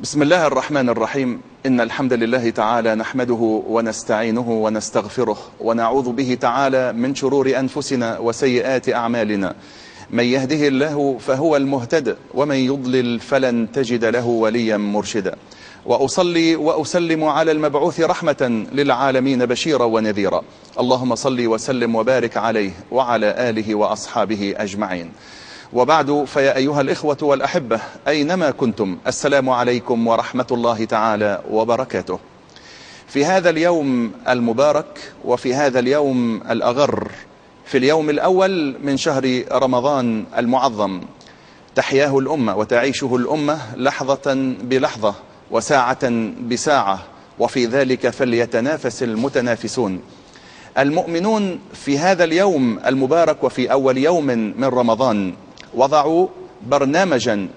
بسم الله الرحمن الرحيم. إن الحمد لله تعالى نحمده ونستعينه ونستغفره ونعوذ به تعالى من شرور أنفسنا وسيئات أعمالنا. من يهده الله فهو المهتد ومن يضلل فلن تجد له وليا مرشدا. وأصلي وأسلم على المبعوث رحمة للعالمين بشيرا ونذيرا. اللهم صل وسلم وبارك عليه وعلى آله وأصحابه أجمعين. وبعد، فيا أيها الإخوة والأحبة أينما كنتم، السلام عليكم ورحمة الله تعالى وبركاته. في هذا اليوم المبارك وفي هذا اليوم الأغر، في اليوم الأول من شهر رمضان المعظم، تحياه الأمة وتعيشه الأمة لحظة بلحظة وساعة بساعة، وفي ذلك فليتنافس المتنافسون. المؤمنون في هذا اليوم المبارك وفي أول يوم من رمضان وضعوا برنامجا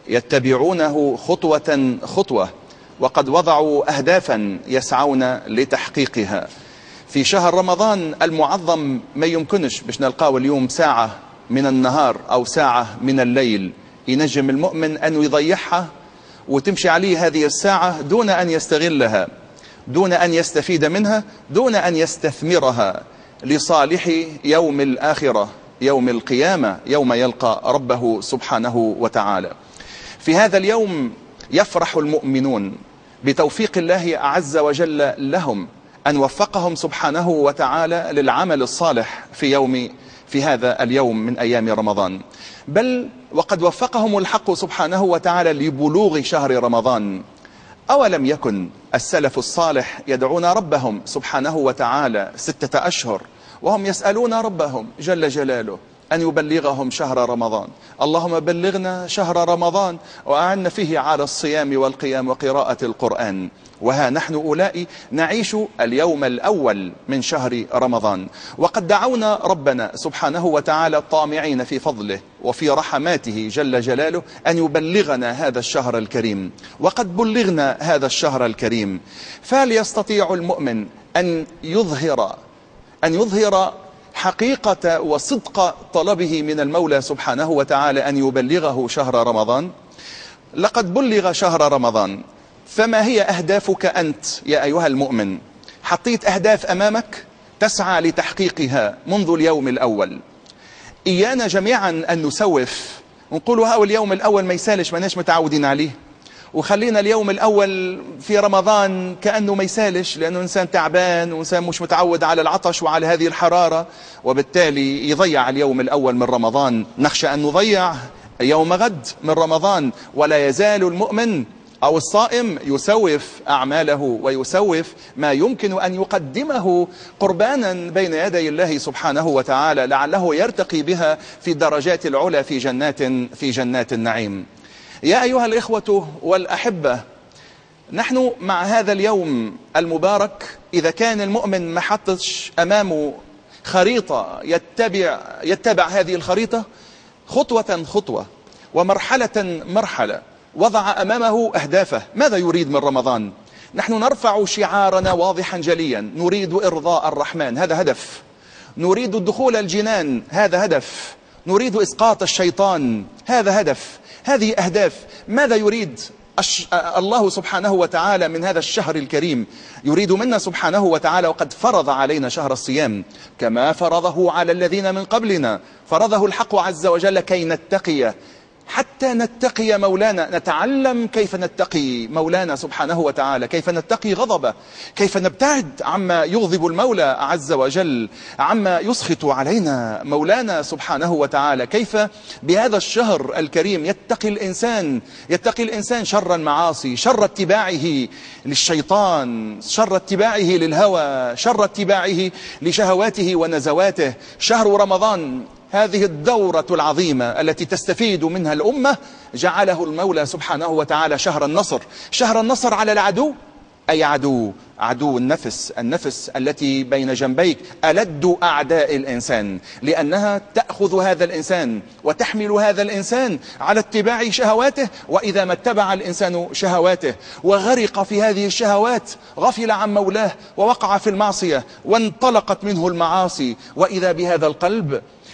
يتبعونه خطوة خطوة، وقد وضعوا أهدافا يسعون لتحقيقها. في شهر رمضان المعظم ما يمكنش باش نلقاو اليوم ساعة من النهار أو ساعة من الليل ينجم المؤمن أن يضيعها وتمشي عليه هذه الساعة دون أن يستغلها، دون أن يستفيد منها، دون أن يستثمرها لصالح يوم الآخرة، يوم القيامة، يوم يلقى ربه سبحانه وتعالى. في هذا اليوم يفرح المؤمنون بتوفيق الله عز وجل لهم، أن وفقهم سبحانه وتعالى للعمل الصالح في هذا اليوم من أيام رمضان، بل وقد وفقهم الحق سبحانه وتعالى لبلوغ شهر رمضان. أولم يكن السلف الصالح يدعون ربهم سبحانه وتعالى 6 أشهر وهم يسألون ربهم جل جلاله أن يبلغهم شهر رمضان؟ اللهم بلغنا شهر رمضان وأعنا فيه على الصيام والقيام وقراءة القرآن. وها نحن أولئك نعيش اليوم الأول من شهر رمضان، وقد دعونا ربنا سبحانه وتعالى طامعين في فضله وفي رحماته جل جلاله أن يبلغنا هذا الشهر الكريم، وقد بلغنا هذا الشهر الكريم. فليستطيع المؤمن أن يظهر حقيقة وصدق طلبه من المولى سبحانه وتعالى أن يبلغه شهر رمضان. لقد بلغ شهر رمضان، فما هي أهدافك أنت يا أيها المؤمن؟ حطيت أهداف أمامك تسعى لتحقيقها منذ اليوم الأول. إيانا جميعا أن نسوف ونقولوا هاو اليوم الأول ما يسالش، ماناش متعودين عليه، وخلينا اليوم الأول في رمضان كأنه ما يسالش، لأنه إنسان تعبان وإنسان مش متعود على العطش وعلى هذه الحرارة، وبالتالي يضيع اليوم الأول من رمضان. نخشى أن نضيع يوم غد من رمضان. ولا يزال المؤمن أو الصائم يسوف أعماله ويسوف ما يمكن أن يقدمه قربانا بين يدي الله سبحانه وتعالى، لعله يرتقي بها في الدرجات العلى في جنات النعيم. يا أيها الإخوة والأحبة، نحن مع هذا اليوم المبارك، إذا كان المؤمن ما حطش أمامه خريطة يتبع هذه الخريطة خطوة خطوة ومرحلة مرحلة، وضع أمامه أهدافه. ماذا يريد من رمضان؟ نحن نرفع شعارنا واضحا جليا: نريد إرضاء الرحمن، هذا هدف. نريد الدخول الجنان، هذا هدف. نريد إسقاط الشيطان، هذا هدف. هذه أهداف. ماذا يريد الله سبحانه وتعالى من هذا الشهر الكريم؟ يريد منا سبحانه وتعالى، وقد فرض علينا شهر الصيام كما فرضه على الذين من قبلنا، فرضه الحق عز وجل كي نتقي، حتى نتقي مولانا، نتعلم كيف نتقي مولانا سبحانه وتعالى، كيف نتقي غضبه، كيف نبتعد عما يغضب المولى عز وجل، عما يسخط علينا مولانا سبحانه وتعالى، كيف بهذا الشهر الكريم يتقي الإنسان شر المعاصي، شر اتباعه للشيطان، شر اتباعه للهوى، شر اتباعه لشهواته ونزواته. شهر رمضان، هذه الدورة العظيمة التي تستفيد منها الأمة، جعله المولى سبحانه وتعالى شهر النصر. شهر النصر على العدو، أي عدو النفس التي بين جنبيك، ألد أعداء الإنسان، لأنها تأخذ هذا الإنسان وتحمل هذا الإنسان على اتباع شهواته. وإذا ما اتبع الإنسان شهواته وغرق في هذه الشهوات، غفل عن مولاه ووقع في المعصية وانطلقت منه المعاصي، وإذا بهذا القلب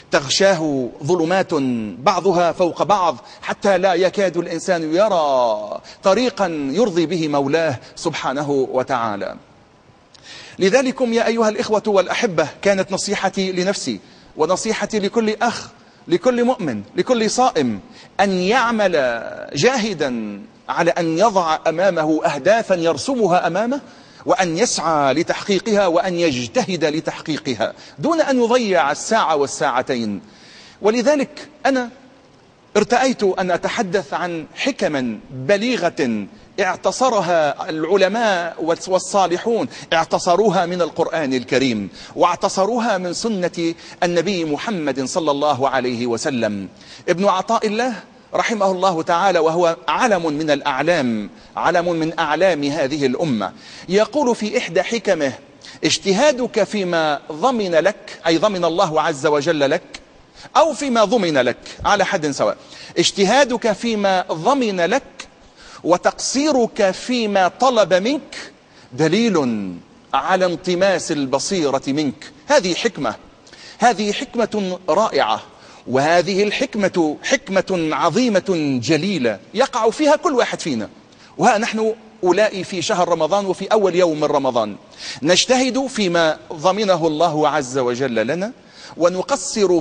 تغشاه ظلمات بعضها فوق بعض حتى لا يكاد الإنسان يرى طريقا يرضي به مولاه سبحانه وتعالى. لذلكم يا أيها الإخوة والأحبة كانت نصيحتي لنفسي ونصيحتي لكل أخ، لكل مؤمن، لكل صائم، أن يعمل جاهدا على أن يضع أمامه أهدافا يرسمها أمامه، وأن يسعى لتحقيقها، وأن يجتهد لتحقيقها دون أن يضيع الساعة والساعتين. ولذلك أنا ارتأيت أن أتحدث عن حكما بليغة اعتصرها العلماء والصالحون، اعتصروها من القرآن الكريم، واعتصروها من سنة النبي محمد صلى الله عليه وسلم. ابن عطاء الله رحمه الله تعالى، وهو علم من الأعلام، علم من أعلام هذه الأمة، يقول في إحدى حكمه: اجتهادك فيما ضمن لك، أي ضمن الله عز وجل لك، أو فيما ضمن لك، على حد سواء. اجتهادك فيما ضمن لك وتقصيرك فيما طلب منك دليل على انطماس البصيرة منك. هذه حكمة، هذه حكمة رائعة، وهذه الحكمة حكمة عظيمة جليلة يقع فيها كل واحد فينا. وها نحن أولئي في شهر رمضان وفي أول يوم من رمضان نجتهد فيما ضمنه الله عز وجل لنا، ونقصر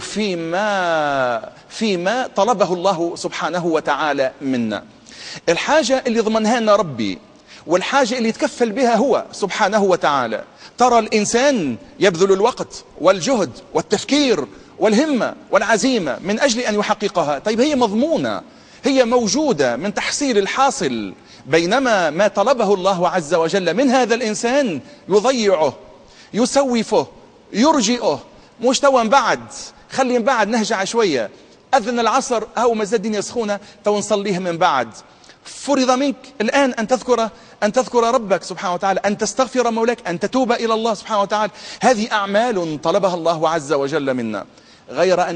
فيما طلبه الله سبحانه وتعالى منا. الحاجة اللي ضمنها لنا ربي والحاجة اللي يتكفل بها هو سبحانه وتعالى، ترى الإنسان يبذل الوقت والجهد والتفكير والهمة والعزيمة من أجل أن يحققها. طيب هي مضمونة، هي موجودة من تحصيل الحاصل، بينما ما طلبه الله عز وجل من هذا الإنسان يضيعه، يسوفه، يرجئه. مش توا بعد، خلي من بعد نهجع شوية، أذن العصر هو ما زال الدنيا سخونة تو نصليه من بعد. فرض منك الآن أن تذكر ربك سبحانه وتعالى، أن تستغفر مولاك، أن تتوب إلى الله سبحانه وتعالى. هذه أعمال طلبها الله عز وجل منا، غير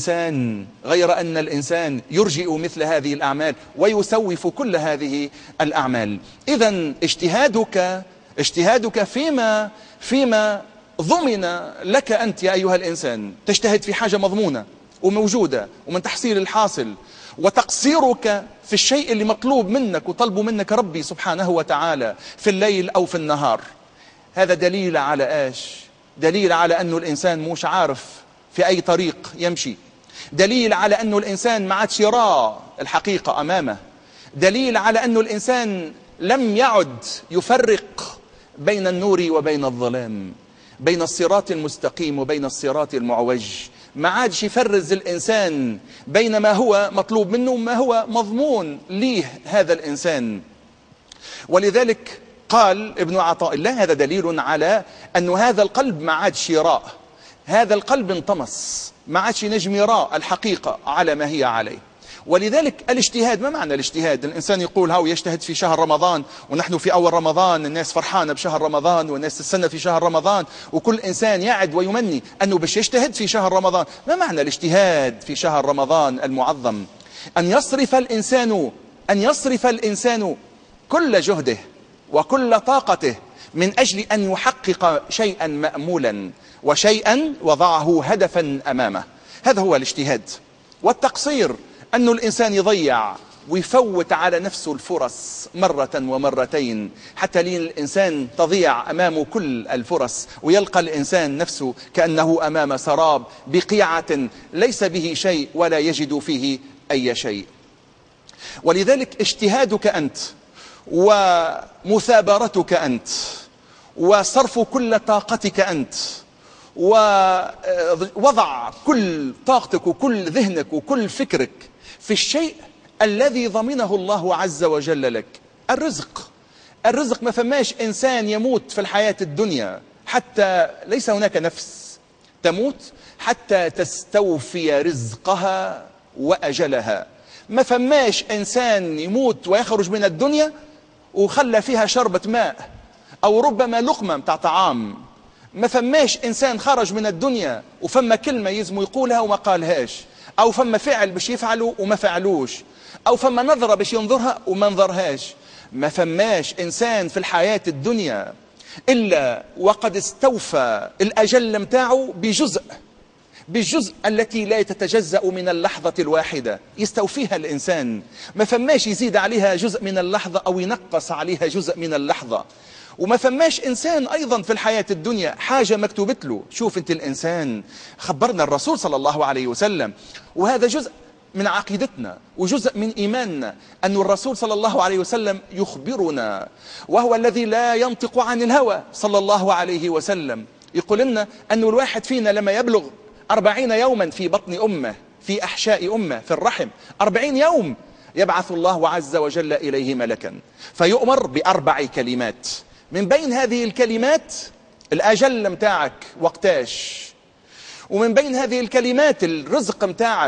أن الإنسان يرجئ مثل هذه الأعمال ويسوف كل هذه الأعمال. إذن اجتهادك فيما ضمن لك أنت يا أيها الإنسان، تجتهد في حاجة مضمونة وموجودة ومن تحصيل الحاصل، وتقصيرك في الشيء اللي مطلوب منك وطلبه منك ربي سبحانه وتعالى في الليل أو في النهار. هذا دليل على إيش؟ دليل على أنه الإنسان مش عارف في أي طريق يمشي، دليل على أنه الإنسان ما عادش يرى الحقيقة أمامه، دليل على أنه الإنسان لم يعد يفرق بين النور وبين الظلام، بين الصراط المستقيم وبين الصراط المعوج. ما عادش يفرز الإنسان بين ما هو مطلوب منه وما هو مضمون ليه هذا الإنسان. ولذلك قال ابن عطاء الله: هذا دليل على أن هذا القلب ما عادش يرى، هذا القلب انطمس، ما عادش ينجم يرى الحقيقة على ما هي عليه. ولذلك الاجتهاد، ما معنى الاجتهاد؟ الإنسان يقول هاو يجتهد في شهر رمضان، ونحن في أول رمضان، الناس فرحانة بشهر رمضان والناس تستنى في شهر رمضان، وكل إنسان يعد ويمني أنه باش يجتهد في شهر رمضان. ما معنى الاجتهاد في شهر رمضان المعظم؟ أن يصرف الإنسان كل جهده وكل طاقته من أجل أن يحقق شيئا مأمولا وشيئا وضعه هدفا أمامه. هذا هو الاجتهاد. والتقصير أن الإنسان يضيع ويفوت على نفسه الفرص مرة ومرتين، حتى لين الإنسان تضيع أمامه كل الفرص، ويلقى الإنسان نفسه كأنه أمام سراب بقيعة ليس به شيء ولا يجد فيه أي شيء. ولذلك اجتهادك أنت ومثابرتك أنت وصرف كل طاقتك أنت ووضع كل طاقتك وكل ذهنك وكل فكرك في الشيء الذي ضمنه الله عز وجل لك. الرزق ما فماش إنسان يموت في الحياة الدنيا حتى ليس هناك نفس تموت حتى تستوفي رزقها وأجلها. ما فماش إنسان يموت ويخرج من الدنيا وخلى فيها شربة ماء أو ربما لقمة متاع طعام. ما فماش إنسان خرج من الدنيا وفما كلمة يزمو يقولها وما قالهاش، أو فما فعل باش يفعله وما فعلوش، أو فما نظرة باش ينظرها وما نظرهاش. ما فماش إنسان في الحياة الدنيا إلا وقد استوفى الأجل متاعه بالجزء التي لا تتجزأ من اللحظة الواحدة يستوفيها الإنسان، ما فماش يزيد عليها جزء من اللحظة أو ينقص عليها جزء من اللحظة. وما فماش إنسان أيضا في الحياة الدنيا حاجة مكتوبت له. شوف أنت الإنسان، خبرنا الرسول صلى الله عليه وسلم، وهذا جزء من عقيدتنا وجزء من إيماننا، أن الرسول صلى الله عليه وسلم يخبرنا، وهو الذي لا ينطق عن الهوى صلى الله عليه وسلم. يقول لنا أن الواحد فينا لما يبلغ 40 يوما في بطن أمه، في أحشاء أمه، في الرحم 40 يوم، يبعث الله عز وجل إليه ملكا فيؤمر ب4 كلمات. من بين هذه الكلمات الأجل متاعك وقتاش، ومن بين هذه الكلمات الرزق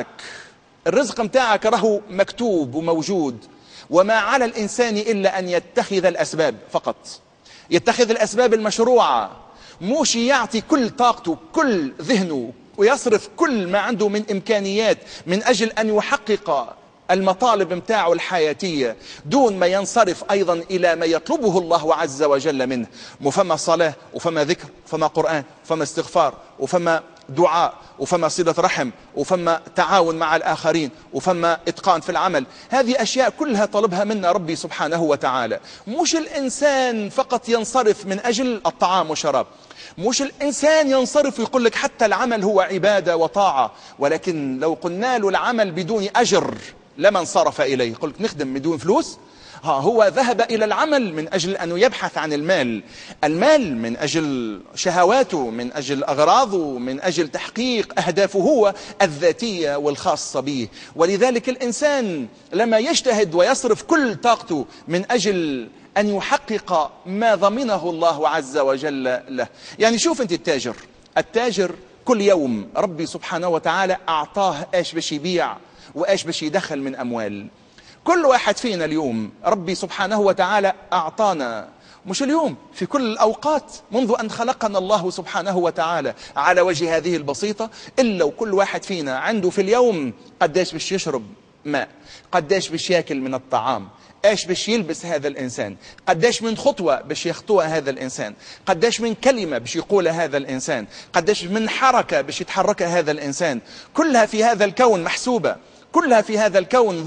متاعك راهو مكتوب وموجود. وما على الإنسان إلا أن يتخذ الأسباب فقط، يتخذ الأسباب المشروعة، موش يعطي كل طاقته كل ذهنه ويصرف كل ما عنده من إمكانيات من أجل أن يحقق المطالب متاعه الحياتية، دون ما ينصرف أيضا إلى ما يطلبه الله عز وجل منه. وفما صلاة، وفما ذكر، وفما قرآن، وفما استغفار، وفما دعاء، وفما صلة رحم، وفما تعاون مع الآخرين، وفما إتقان في العمل. هذه أشياء كلها طلبها منا ربي سبحانه وتعالى. مش الإنسان فقط ينصرف من أجل الطعام والشراب، مش الإنسان ينصرف ويقول لك حتى العمل هو عبادة وطاعة، ولكن لو قلنا له العمل بدون أجر لما انصرف إليه. يقول لك نخدم بدون فلوس؟ هو ذهب إلى العمل من أجل أنه يبحث عن المال من أجل شهواته، من أجل أغراضه، من أجل تحقيق أهدافه هو الذاتية والخاصة به. ولذلك الإنسان لما يجتهد ويصرف كل طاقته من أجل أن يحقق ما ضمنه الله عز وجل له. يعني شوف أنت التاجر كل يوم ربي سبحانه وتعالى أعطاه إيش باش يبيع وإيش باش يدخل من أموال. كل واحد فينا اليوم ربي سبحانه وتعالى أعطانا، مش اليوم، في كل الأوقات منذ أن خلقنا الله سبحانه وتعالى على وجه هذه البسيطة، إلا وكل واحد فينا عنده في اليوم قداش باش يشرب ماء، قداش باش يأكل من الطعام، ايش باش يلبس هذا الإنسان، قداش من خطوة باش يخطوها هذا الإنسان، قداش من كلمة باش يقولها هذا الإنسان، قداش من حركة باش يتحركها هذا الإنسان. كلها في هذا الكون محسوبة، كلها في هذا الكون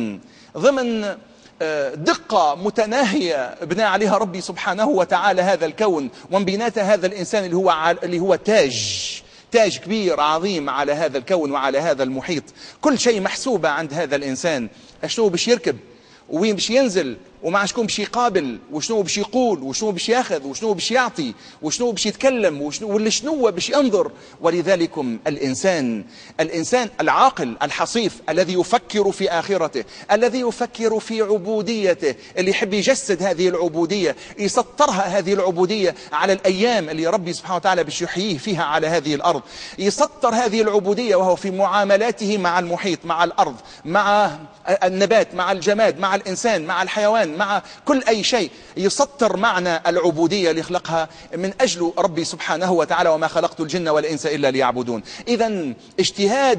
ضمن دقة متناهية بنى عليها ربي سبحانه وتعالى هذا الكون، ومن بيناتها هذا الإنسان اللي هو تاج كبير عظيم على هذا الكون وعلى هذا المحيط. كل شيء محسوبة عند هذا الإنسان، شنو باش يركب، وين باش ينزل، ومع شكون باش يقابل، وشنو باش يقول، وشنو باش ياخذ، وشنو باش يعطي، وشنو باش يتكلم، وشنو باش ينظر. ولذلك الإنسان العاقل الحصيف الذي يفكر في آخرته، الذي يفكر في عبوديته، اللي يحب يجسد هذه العبودية، يسطرها هذه العبودية على الأيام اللي ربي سبحانه وتعالى باش يحييه فيها على هذه الأرض، يسطر هذه العبودية وهو في معاملاته مع المحيط، مع الأرض، مع النبات، مع الجماد، مع الإنسان، مع الحيوان، مع كل أي شيء، يسطر معنى العبودية اللي خلقها من أجل ربي سبحانه وتعالى: وما خلقت الجن والإنس إلا ليعبدون. إذا اجتهاد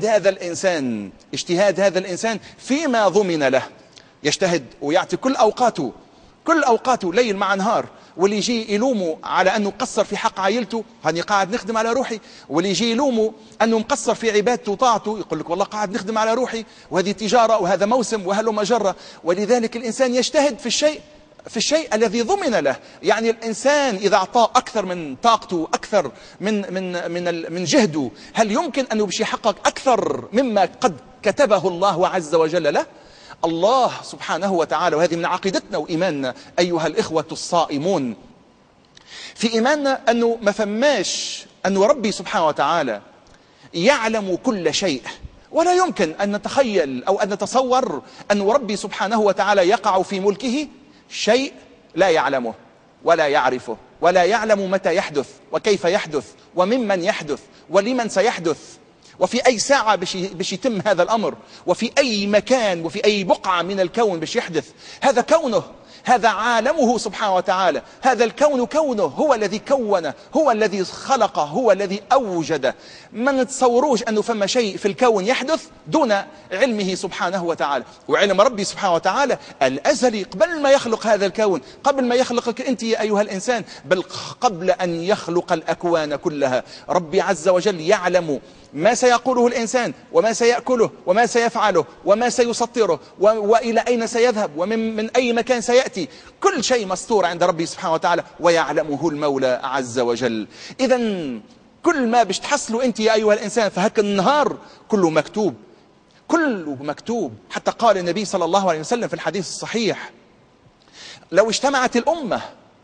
هذا الإنسان فيما ضمن له، يجتهد ويعطي كل أوقاته ليل مع نهار. واللي يجي يلومه على أنه مقصر في حق عائلته، هاني قاعد نخدم على روحي. واللي يجي يلومه أنه مقصر في عبادته وطاعته، يقول لك والله قاعد نخدم على روحي، وهذه تجارة وهذا موسم وهلو مجرة. ولذلك الإنسان يجتهد في الشيء الذي ضمن له. يعني الإنسان إذا أعطاه أكثر من طاقته، أكثر من جهده، هل يمكن أنه باش يحقق أكثر مما قد كتبه الله عز وجل له؟ الله سبحانه وتعالى، وهذه من عقيدتنا وإيماننا أيها الإخوة الصائمون، في إيماننا أنه ما فماش أنه ربي سبحانه وتعالى يعلم كل شيء، ولا يمكن أن نتخيل أو أن نتصور أن ربي سبحانه وتعالى يقع في ملكه شيء لا يعلمه ولا يعرفه، ولا يعلم متى يحدث وكيف يحدث وممن يحدث ولمن سيحدث، وفي أي ساعة باش يتم هذا الأمر، وفي أي مكان وفي أي بقعة من الكون باش يحدث. هذا كونه، هذا عالمه سبحانه وتعالى، هذا الكون كونه، هو الذي كونه، هو الذي خلقه، هو الذي أوجده. ما نتصوروش أنه فما شيء في الكون يحدث دون علمه سبحانه وتعالى. وعلم ربي سبحانه وتعالى الأزلي قبل ما يخلق هذا الكون، قبل ما يخلقك أنت يا أيها الإنسان، بل قبل أن يخلق الأكوان كلها. ربي عز وجل يعلم ما سيقوله الإنسان، وما سيأكله، وما سيفعله، وما سيسطره، وإلى أين سيذهب، ومن أي مكان سيأتي. كل شيء مستور عند ربي سبحانه وتعالى، ويعلمه المولى عز وجل. إذا كل ما باش تحصلوا أنت يا أيها الإنسان فهك النهار كله مكتوب، كله مكتوب. حتى قال النبي صلى الله عليه وسلم في الحديث الصحيح: لو اجتمعت الأمة،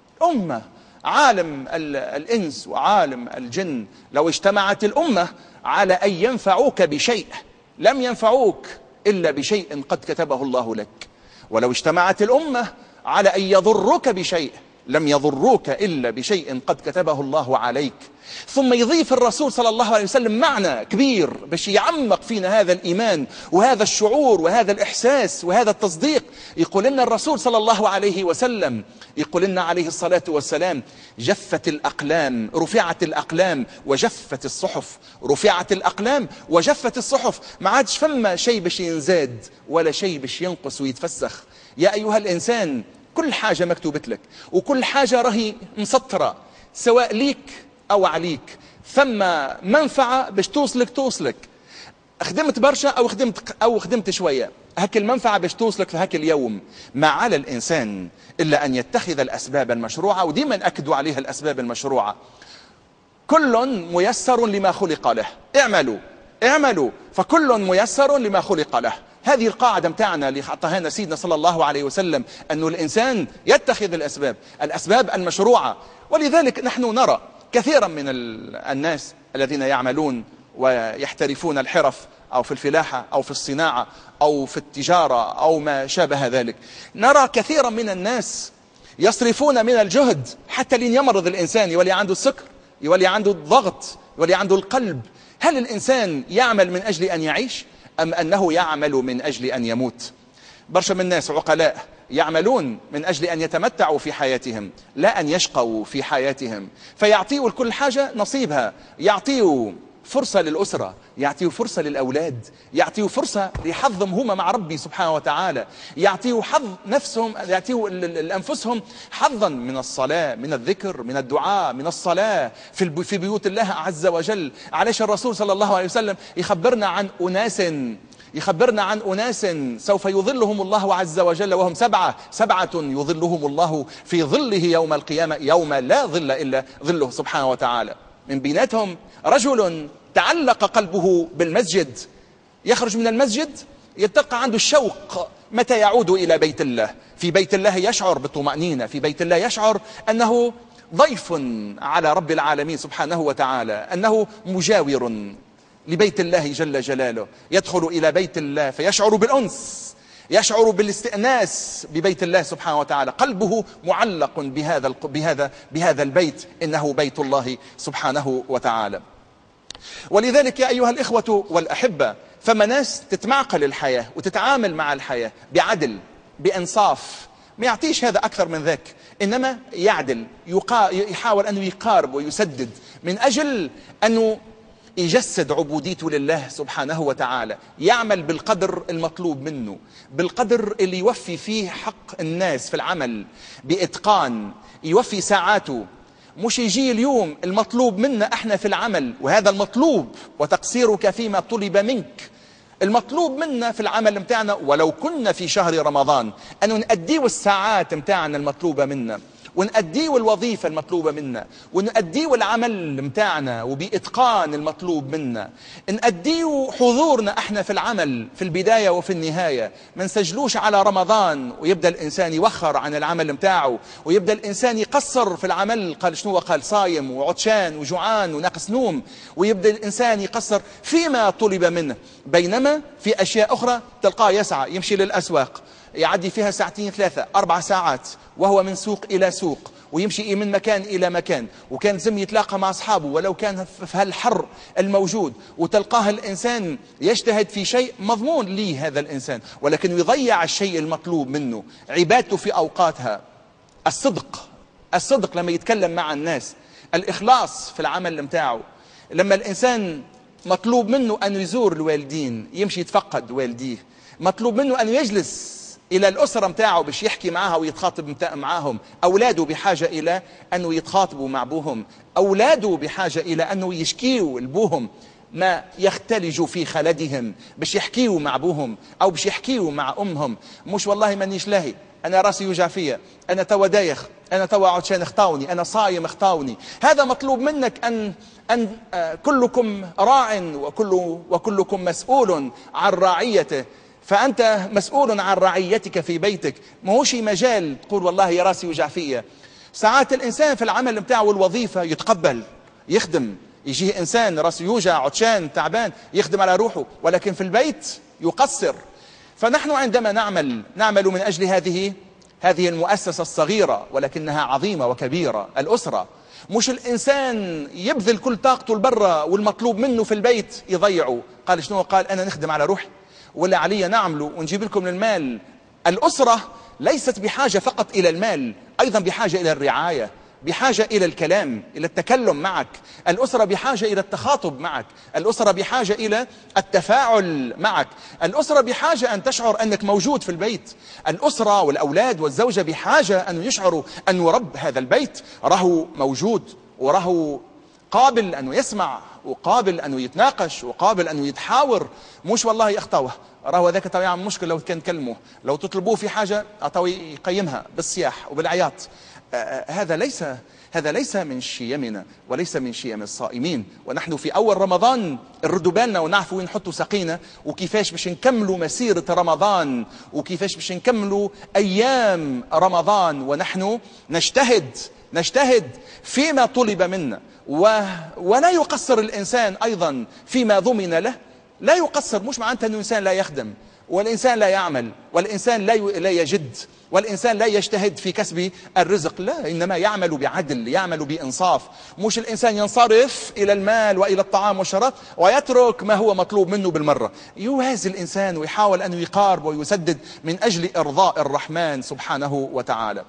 عالم الإنس وعالم الجن، لو اجتمعت الأمة على أن ينفعوك بشيء لم ينفعوك إلا بشيء قد كتبه الله لك، ولو اجتمعت الأمة على أن يضروك بشيء لم يضروك إلا بشيء قد كتبه الله عليك. ثم يضيف الرسول صلى الله عليه وسلم معنى كبير باش يعمق فينا هذا الإيمان وهذا الشعور وهذا الإحساس وهذا التصديق. يقول لنا الرسول صلى الله عليه وسلم، يقول لنا عليه الصلاة والسلام: جفت الأقلام، رفعت الأقلام وجفت الصحف. رفعت الأقلام وجفت الصحف. ما عادش فما شيء باش ينزاد ولا شيء باش ينقص ويتفسخ. يا أيها الإنسان كل حاجة مكتوبت لك، وكل حاجة راهي مسطرة، سواء ليك أو عليك. ثم منفعة باش توصلك، خدمت برشا أو خدمت شوية، هك المنفعة باش توصلك في هك اليوم. ما على الإنسان إلا أن يتخذ الأسباب المشروعة، وديما أكدوا عليها الأسباب المشروعة. كل ميسر لما خلق له. اعملوا فكل ميسر لما خلق له. هذه القاعدة متاعنا اللي حطها لنا سيدنا صلى الله عليه وسلم، أنه الإنسان يتخذ الأسباب المشروعة. ولذلك نحن نرى كثيرا من الناس الذين يعملون ويحترفون الحرف، أو في الفلاحة أو في الصناعة أو في التجارة أو ما شابه ذلك، نرى كثيرا من الناس يصرفون من الجهد حتى لين يمرض الإنسان، يولي عنده السكر، يولي عنده الضغط، يولي عنده القلب. هل الإنسان يعمل من أجل أن يعيش، أم أنه يعمل من أجل أن يموت؟ برشا من الناس عقلاء يعملون من أجل أن يتمتعوا في حياتهم، لا أن يشقوا في حياتهم، فيعطيوا لكل حاجة نصيبها. يعطيوا فرصة للأسرة، يعطيوا فرصة للأولاد، يعطيوا فرصة لحظهم هما مع ربي سبحانه وتعالى، يعطيوا حظ نفسهم، يعطيوا لأنفسهم حظا من الصلاة، من الذكر، من الدعاء، من الصلاة في بيوت الله عز وجل. علاش الرسول صلى الله عليه وسلم يخبرنا عن أناس سوف يظلهم الله عز وجل، وهم سبعة يظلهم الله في ظله يوم القيامة، يوم لا ظل إلا ظله سبحانه وتعالى. من بيناتهم رجل تعلق قلبه بالمسجد، يخرج من المسجد يتلقى عنده الشوق متى يعود إلى بيت الله. في بيت الله يشعر بالطمأنينة، في بيت الله يشعر أنه ضيف على رب العالمين سبحانه وتعالى، أنه مجاور لبيت الله جل جلاله. يدخل إلى بيت الله فيشعر بالأنس، يشعر بالاستئناس ببيت الله سبحانه وتعالى، قلبه معلق بهذا البيت، إنه بيت الله سبحانه وتعالى. ولذلك يا أيها الإخوة والأحبة، فما ناس تتمعقل الحياة وتتعامل مع الحياة بعدل، بإنصاف، ما يعطيش هذا أكثر من ذاك، إنما يعدل، يحاول أنه يقارب ويسدد من أجل أنه يجسد عبوديته لله سبحانه وتعالى، يعمل بالقدر المطلوب منه، بالقدر اللي يوفي فيه حق الناس في العمل بإتقان، يوفي ساعاته. مش يجي اليوم المطلوب منا احنا في العمل، وهذا المطلوب وتقصيرك فيما طلب منك، المطلوب منا في العمل متاعنا ولو كنا في شهر رمضان أن نأديه الساعات متاعنا المطلوبة منا، ونأديه الوظيفة المطلوبة منا، ونأديه العمل متاعنا وبإتقان المطلوب منا، نأديه حضورنا احنا في العمل في البداية وفي النهاية. ما نسجلوش على رمضان ويبدأ الإنسان يوخر عن العمل متاعه، ويبدأ الإنسان يقصر في العمل، قال شنو قال صايم وعطشان وجوعان وناقص نوم، ويبدأ الإنسان يقصر فيما طلب منه، بينما في أشياء أخرى تلقاه يسعى، يمشي للأسواق، يعدي فيها ساعتين 3 4 ساعات، وهو من سوق إلى سوق، ويمشي من مكان إلى مكان، وكان لازم يتلاقى مع أصحابه ولو كان في هالحر الموجود، وتلقاه الإنسان يجتهد في شيء مضمون لي هذا الإنسان، ولكن يضيع الشيء المطلوب منه، عبادته في أوقاتها، الصدق لما يتكلم مع الناس، الإخلاص في العمل متاعه. لما الإنسان مطلوب منه أن يزور الوالدين، يمشي يتفقد والديه، مطلوب منه أن يجلس إلى الأسرة متاعه باش يحكي معها ويتخاطب معهم، أولاده بحاجة إلى أنه يتخاطبوا مع أبوهم، أولاده بحاجة إلى أنه يشكيوا لبوهم ما يختلجوا في خلدهم باش يحكيوا مع أبوهم أو باش يحكيوا مع أمهم. مش والله مانيش لاهي، أنا راسي يوجع فيا، أنا توا دايخ، أنا توا عطشان اخطاوني، أنا صايم اخطاوني. هذا مطلوب منك أن كلكم راع وكلكم مسؤول عن رعيته، فأنت مسؤول عن رعيتك في بيتك. ما هوش مجال تقول والله يا راسي يوجع فيا. ساعات الإنسان في العمل متاعه والوظيفة يتقبل يخدم، يجيه إنسان راسه يوجع عطشان تعبان يخدم على روحه، ولكن في البيت يقصر. فنحن عندما نعمل من أجل هذه المؤسسة الصغيرة ولكنها عظيمة وكبيرة، الأسرة. مش الإنسان يبذل كل طاقته لبرا والمطلوب منه في البيت يضيعه. قال شنو؟ قال أنا نخدم على روحي ولا علي نعمله ونجيب لكم المال. الأسرة ليست بحاجة فقط إلى المال، أيضا بحاجة إلى الرعاية، بحاجة إلى الكلام، إلى التكلم معك. الأسرة بحاجة إلى التخاطب معك، الأسرة بحاجة إلى التفاعل معك، الأسرة بحاجة أن تشعر أنك موجود في البيت. الأسرة والأولاد والزوجة بحاجة أن يشعروا أن رب هذا البيت راه موجود، وراه قابل أنه يسمع، وقابل أنه يتناقش، وقابل أنه يتحاور. مش والله يخطوه راهو ذاك تو يعمل مشكل، لو كان كلمه، لو تطلبوه في حاجة تو يقيمها بالصياح وبالعياط. هذا ليس من شيمنا وليس من شيم الصائمين. ونحن في أول رمضان نردوا بالنا ونعرفوا وين نحطوا ساقينا، وكيفاش باش نكملوا مسيرة رمضان، وكيفاش باش نكملوا أيام رمضان، ونحن نجتهد فيما طلب منا، ولا يقصر الإنسان أيضا فيما ضمن له. لا يقصر مش معناته أن الإنسان لا يخدم، والإنسان لا يعمل، والإنسان لا يجد، والإنسان لا يجتهد في كسب الرزق. لا، إنما يعمل بعدل، يعمل بإنصاف. مش الإنسان ينصرف إلى المال وإلى الطعام والشراب ويترك ما هو مطلوب منه بالمرة. يوازي الإنسان ويحاول أن يقارب ويسدد من أجل إرضاء الرحمن سبحانه وتعالى.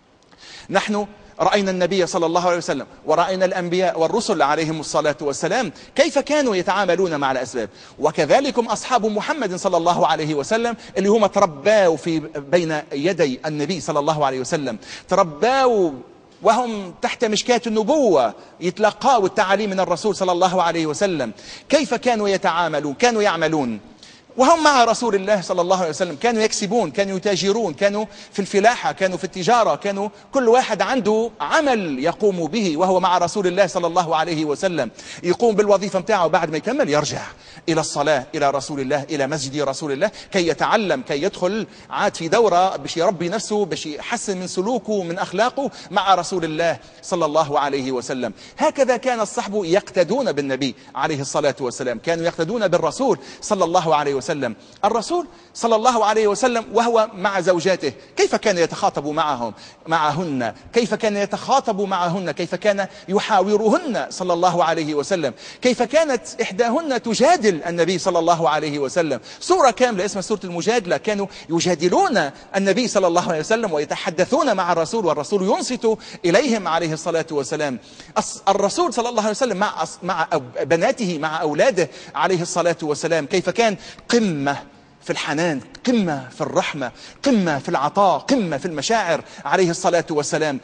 نحن رأينا النبي صلى الله عليه وسلم ورأينا الأنبياء والرسل عليهم الصلاة والسلام كيف كانوا يتعاملون مع الأسباب، وكذلكم أصحاب محمد صلى الله عليه وسلم اللي هم ترباوا بين يدي النبي صلى الله عليه وسلم، ترباوا وهم تحت مشكاة النبوة، يتلقاوا التعاليم من الرسول صلى الله عليه وسلم. كيف كانوا يتعاملون؟ كانوا يعملون وهم مع رسول الله صلى الله عليه وسلم، كانوا يكسبون، كانوا يتاجرون، كانوا في الفلاحة، كانوا في التجارة، كانوا كل واحد عنده عمل يقوم به وهو مع رسول الله صلى الله عليه وسلم. يقوم بالوظيفة متاعه، بعد ما يكمل يرجع إلى الصلاة، إلى رسول الله، إلى مسجد رسول الله، كي يتعلم، كي يدخل عاد في دورة باش يربي نفسه، باش يحسن من سلوكه من أخلاقه مع رسول الله صلى الله عليه وسلم. هكذا كان الصحب يقتدون بالنبي عليه الصلاة والسلام، كانوا يقتدون بالرسول صلى الله عليه وسلم. الرسول صلى الله عليه وسلم وهو مع زوجاته كيف كان يتخاطب معهن، كيف كان يتخاطب معهن، كيف كان يحاورهن صلى الله عليه وسلم، كيف كانت إحداهن تجادل النبي صلى الله عليه وسلم. سورة كاملة اسمها سورة المجادلة، كانوا يجادلون النبي صلى الله عليه وسلم ويتحدثون مع الرسول، والرسول ينصت إليهم عليه الصلاة والسلام. الرسول صلى الله عليه وسلم مع بناته، مع أولاده عليه الصلاة والسلام، كيف كان قمة في الحنان، قمة في الرحمة، قمة في العطاء، قمة في المشاعر عليه الصلاة والسلام.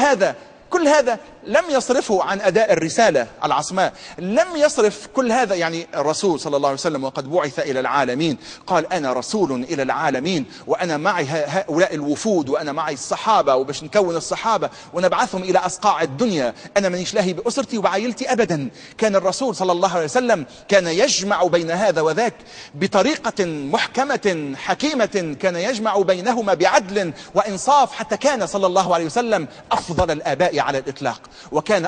كل هذا لم يصرفه عن أداء الرسالة العصماء، لم يصرف كل هذا. يعني الرسول صلى الله عليه وسلم وقد بعث إلى العالمين قال أنا رسول إلى العالمين، وأنا معي هؤلاء الوفود، وأنا معي الصحابة، وباش نكون الصحابة ونبعثهم إلى أصقاع الدنيا. أنا مانيش لاهي بأسرتي وبعائلتي أبدا. كان الرسول صلى الله عليه وسلم كان يجمع بين هذا وذاك بطريقة محكمة حكيمة، كان يجمع بينهما بعدل وإنصاف، حتى كان صلى الله عليه وسلم أفضل الآباء على الإطلاق، وكان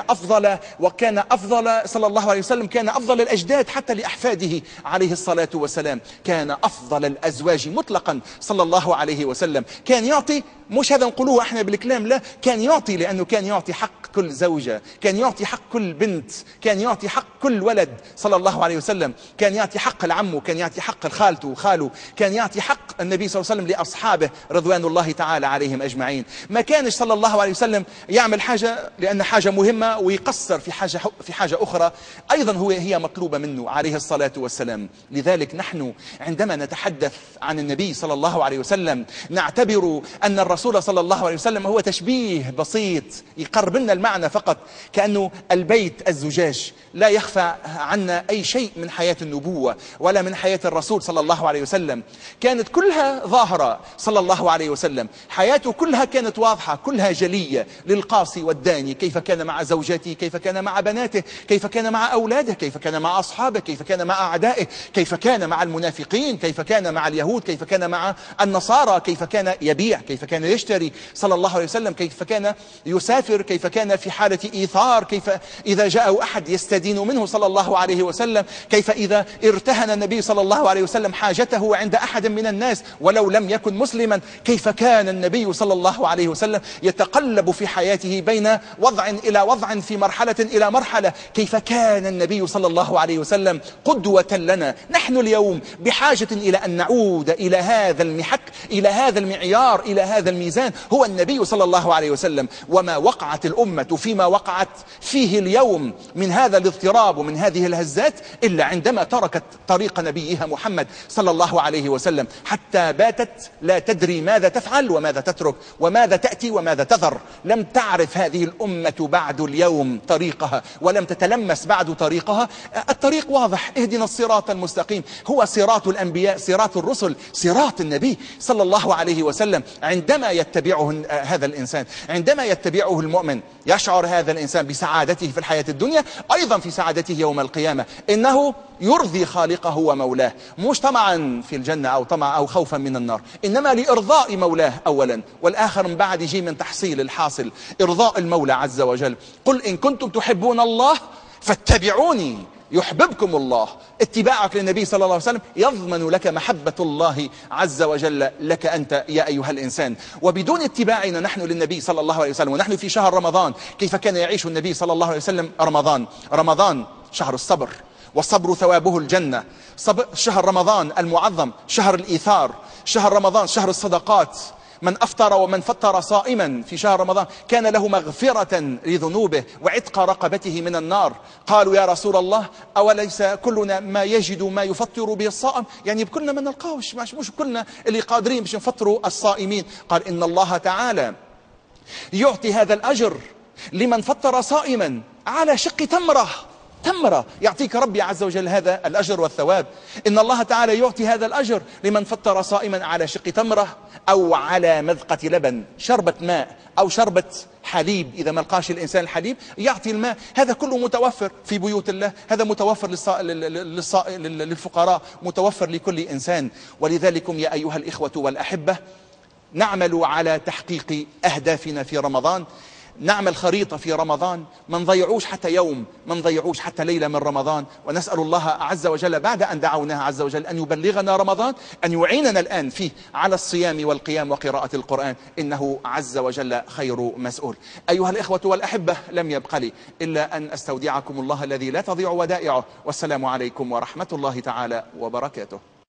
أفضل صلى الله عليه وسلم، كان أفضل الأجداد حتى لأحفاده عليه الصلاة والسلام، كان أفضل الأزواج مطلقا صلى الله عليه وسلم، كان يعطي مش هذا نقولوه احنا بالكلام، لا، كان يعطي، لأنه كان يعطي حق كل زوجة، كان يعطي حق كل بنت، كان يعطي حق كل ولد صلى الله عليه وسلم، كان يعطي حق العم، كان يعطي حق الخالته وخاله، كان يعطي حق النبي صلى الله عليه وسلم لأصحابه رضوان الله تعالى عليهم أجمعين. ما كانش صلى الله عليه وسلم يعمل حاجة لأن حاجة مهمة ويقصر في حاجة أخرى أيضا هي مطلوبة منه عليه الصلاة والسلام. لذلك نحن عندما نتحدث عن النبي صلى الله عليه وسلم نعتبر أن الرسول صلى الله عليه وسلم هو تشبيه بسيط يقرب لنا المعنى فقط، كأنه البيت الزجاج، لا يخفى عنا أي شيء من حياة النبوة ولا من حياة الرسول صلى الله عليه وسلم. كانت كلها ظاهرة صلى الله عليه وسلم، حياته كلها كانت واضحة، كلها جلية للقاصي والداني، كيف كان مع زوجاته، كيف كان مع بناته، كيف كان مع أولاده، كيف كان مع أصحابه، كيف كان مع أعدائه، كيف كان مع المنافقين، كيف كان مع اليهود، كيف كان مع النصارى، كيف كان يبيع، كيف كان يشتري صلى الله عليه وسلم، كيف كان يسافر، كيف كان في حالة إيثار، كيف إذا جاء أحد يستدين منه صلى الله عليه وسلم، كيف إذا ارتهن النبي صلى الله عليه وسلم حاجته عند أحد من الناس ولو لم يكن مسلما، كيف كان النبي صلى الله عليه وسلم يتقلب في حياته بين وضع إلى وضع، في مرحلة إلى مرحلة، كيف كان النبي صلى الله عليه وسلم قدوة لنا. نحن اليوم بحاجة إلى أن نعود إلى هذا المحك، إلى هذا المعيار، إلى هذا الميزان، هو النبي صلى الله عليه وسلم. وما وقعت الأمة فيما وقعت فيه اليوم من هذا الاضطراب ومن هذه الهزات إلا عندما تركت طريق نبيها محمد صلى الله عليه وسلم، حتى باتت لا تدري ماذا تفعل وماذا تترك وماذا تأتي وماذا تذر. لم تعرف هذه الأمة بعد اليوم طريقها، ولم تتلمس بعد طريقها. الطريق واضح، اهدنا الصراط المستقيم، هو صراط الأنبياء، صراط الرسل، صراط النبي صلى الله عليه وسلم. عندما يتبعه هذا الإنسان، عندما يتبعه المؤمن، يشعر هذا الإنسان بسعادته في الحياة الدنيا، أيضا في سعادته يوم القيامة، إنه يرضي خالقه ومولاه، مش طمعا في الجنة أو طمع أو خوفا من النار، إنما لإرضاء مولاه أولا، والآخر من بعد يجي من تحصيل الحاصل إرضاء المولى عز وجل. قل إن كنتم تحبون الله فاتبعوني يحببكم الله. اتباعك للنبي صلى الله عليه وسلم يضمن لك محبة الله عز وجل لك أنت يا أيها الإنسان. وبدون اتباعنا نحن للنبي صلى الله عليه وسلم، ونحن في شهر رمضان، كيف كان يعيش النبي صلى الله عليه وسلم رمضان شهر الصبر، والصبر ثوابه الجنة. شهر رمضان المعظم شهر الإيثار، شهر رمضان شهر الصدقات. من أفطر ومن فطر صائما في شهر رمضان كان له مغفرة لذنوبه وعتق رقبته من النار. قالوا يا رسول الله أوليس كلنا ما يجد ما يفطر به الصائم؟ يعني كلنا ما نلقاوش، مش كلنا اللي قادرين باش نفطروا الصائمين. قال إن الله تعالى يعطي هذا الأجر لمن فطر صائما على شق تمرة يعطيك ربي عز وجل هذا الأجر والثواب. إن الله تعالى يعطي هذا الأجر لمن فطر صائما على شق تمرة أو على مذقة لبن، شربة ماء أو شربة حليب، إذا ما لقاش الإنسان الحليب يعطي الماء. هذا كله متوفر في بيوت الله، هذا متوفر للفقراء، متوفر لكل إنسان. ولذلكم يا أيها الإخوة والأحبة نعمل على تحقيق أهدافنا في رمضان، نعمل خريطة في رمضان، ما نضيعوش حتى يوم، ما نضيعوش حتى ليلة من رمضان. ونسأل الله عز وجل بعد أن دعوناه عز وجل أن يبلغنا رمضان، أن يعيننا الآن فيه على الصيام والقيام وقراءة القرآن، إنه عز وجل خير مسؤول. أيها الإخوة والأحبة لم يبق لي إلا أن أستودعكم الله الذي لا تضيع ودائعه، والسلام عليكم ورحمة الله تعالى وبركاته.